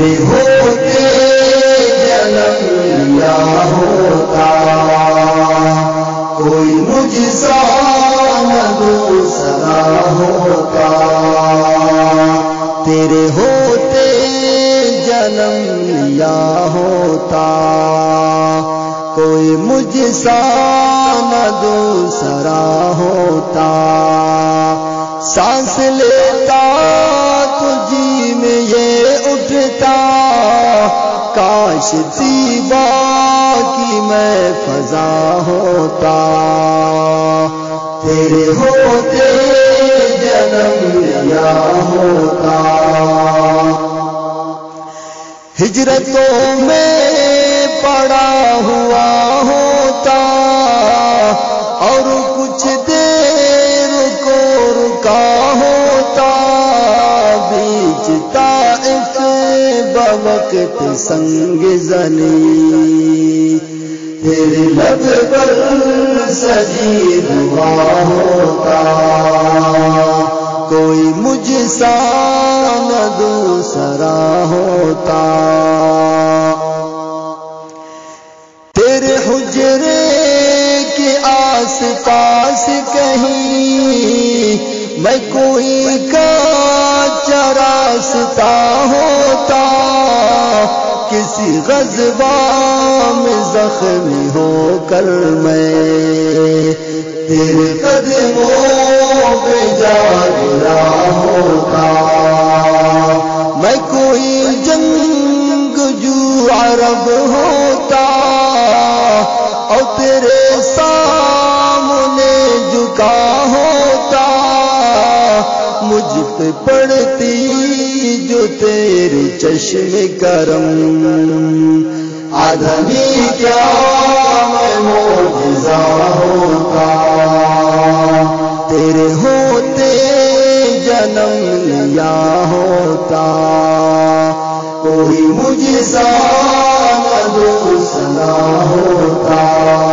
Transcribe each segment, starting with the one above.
تیرے ہوتے جنم لیا ہوتا، کوئی مجھ سا نہ دوسرا ہوتا، تیرے ہوتے جنم لیا ہوتا، کوئی مجھ سا نہ دوسرا ہوتا، سانس لیتا تجھی میں یہ اٹھتا، کاش طیبہ کی میں فضا ہوتا، تیرے ہوتے جنم لیا ہوتا، ہجرتوں میں پڑا ہوا ہوتا، اور کچھ دیر کو رکا ہوتا، بیچ طائف بوقت سنگ زنی، تیرے لب پر سجی دعا ہوتا، کوئی مجھ سا نہ دوسرا ہوتا، تیرے حجرے کے آس پاس کہیں میں کوئی کانچا راستہ ہوتا، کسی غضبہ میں زخمی ہو کر میں تیرے قدموں پہ جا گرا ہوتا، میں کوئی جنگجو عرب ہوتا، اور تیرے سامنے جھکا ہوتا، مجھ پہ پڑتی جو تیرے چشم کرم، آدمی کیا میں معجزہ ہوتا، تیرے ہوتے جنم لیا ہوتا، کوئی مجھ سا نہ دوسرا ہوتا،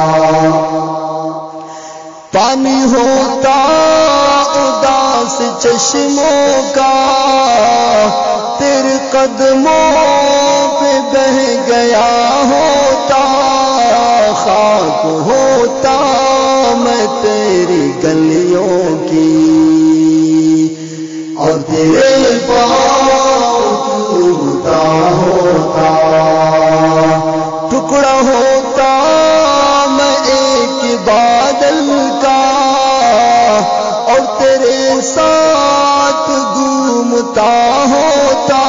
پانی ہوتا اداس چشموں کا، تیرے قدموں پہ بہہ گیا ہوتا، خاک ہوتا میں تیری گلیوں کی، اور تیرے پاؤں ٹوٹا ہوتا، ٹکڑا ہوتا میں ایک بادل کا، اور تیرے ساتھ گھومتا ہوتا،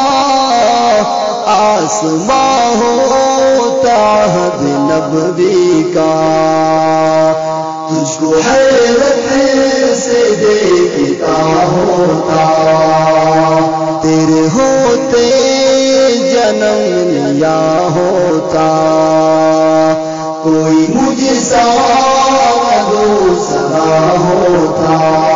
آسماں ہوتا حد نبوی کا، تجھ کو حیرت سے دیکھتا ہوتا، تیرے ہوتے جنم لیا ہوتا، کوئی مجھ سا دوسرا ہوتا،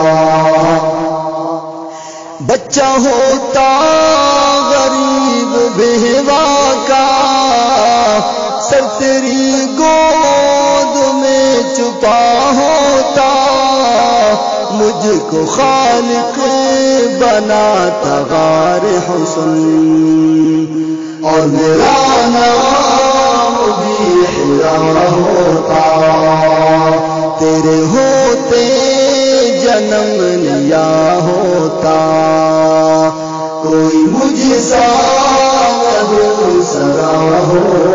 بچہ ہوتا غریب بیوہ کا، سر تیری گود میں چھپا ہوتا، مجھ کو خالق بناتا غار حسن، اور میرا نام بھی حرا ہوتا، تیرے ہوتے جنم لیا ہوتا، کوئی مجھ سا نہ دوسرا ہوتا،